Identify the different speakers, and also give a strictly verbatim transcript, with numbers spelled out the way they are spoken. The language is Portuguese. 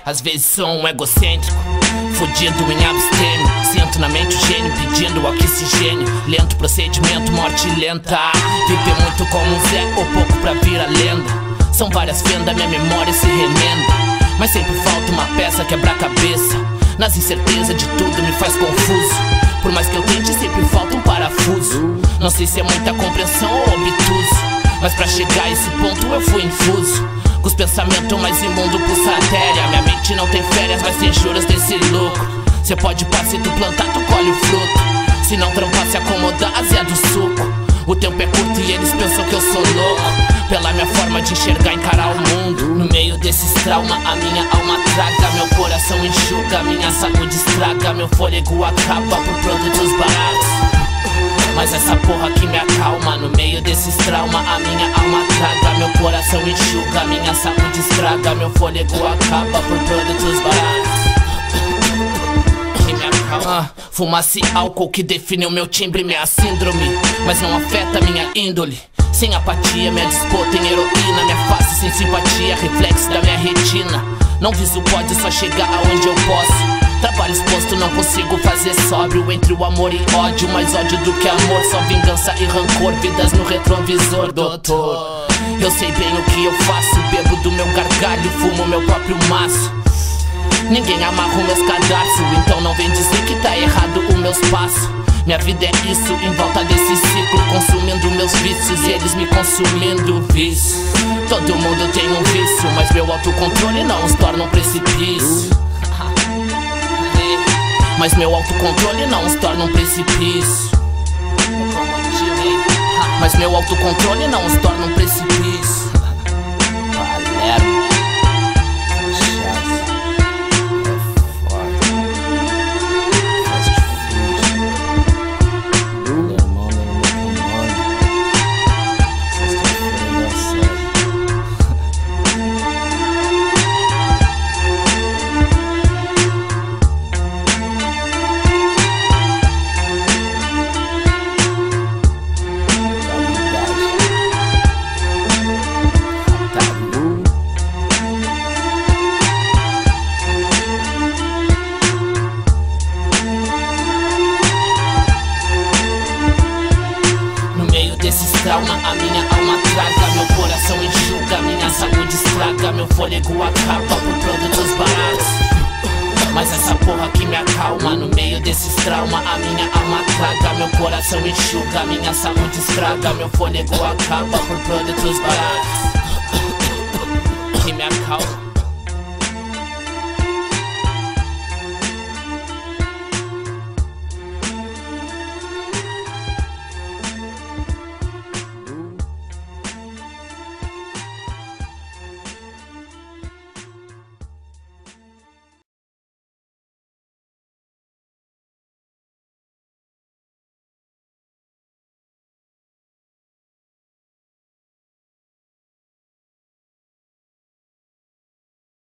Speaker 1: Às vezes sou um egocêntrico, fudido em abstêmio. Sinto na mente o gênio pedindo oxigênio. Lento procedimento, morte lenta. Viver muito como um Zé ou pouco pra vir a lenda. São várias fendas, minha memória se remenda. Mas sempre falta uma peça quebra-cabeça. Nas incertezas de tudo me faz confuso. Por mais que eu tente, sempre falta um parafuso. Não sei se é muita compreensão ou obtuso, mas pra chegar a esse ponto eu fui infuso. Com os pensamentos mais imundo pulsa artéria. Minha mente não tem férias, mas tem juros desse lucro. Cê pode passar, se tu plantar, tu colhe o fruto. Se não trampar, se acomodar, azé do suco. O tempo é curto e eles pensam que eu sou louco. Pela minha forma de enxergar, encarar o mundo. No meio desses traumas, a minha alma traga. Meu coração enxuga, minha saúde estraga. Meu fôlego acaba por produtos baratos. Mas essa porra que me acalma. No meio desses traumas, a minha alma traga. Meu coração enxuga, minha saúde estraga. Meu fôlego acaba por produtos baratos. Ah, fumaça e álcool que define o meu timbre, minha síndrome, mas não afeta minha índole. Sem apatia, minha disputa em heroína. Minha face sem simpatia, reflexo da minha retina. Não viso pode só chegar aonde eu posso. Trabalho exposto, não consigo fazer sóbrio. Entre o amor e ódio, mais ódio do que amor. Só vingança e rancor, vidas no retrovisor, doutor. Eu sei bem o que eu faço. Bebo do meu gargalho, fumo meu próprio maço. Ninguém amarra os meus cadarços, então não vem dizer que tá errado o meus passos. Minha vida é isso, em volta desse ciclo, consumindo meus vícios e eles me consumindo vício. Todo mundo tem um vício, mas meu autocontrole não os torna um precipício. Mas meu autocontrole não os torna um precipício. Mas meu autocontrole não os torna um precipício. Galera, a minha alma traga. Meu coração enxuga, minha saúde estraga. Meu fôlego acaba por produtos baratos. Mas essa porra que me acalma. No meio desses traumas, a minha alma traga. Meu coração enxuga, minha saúde estraga. Meu fôlego acaba por produtos baratos.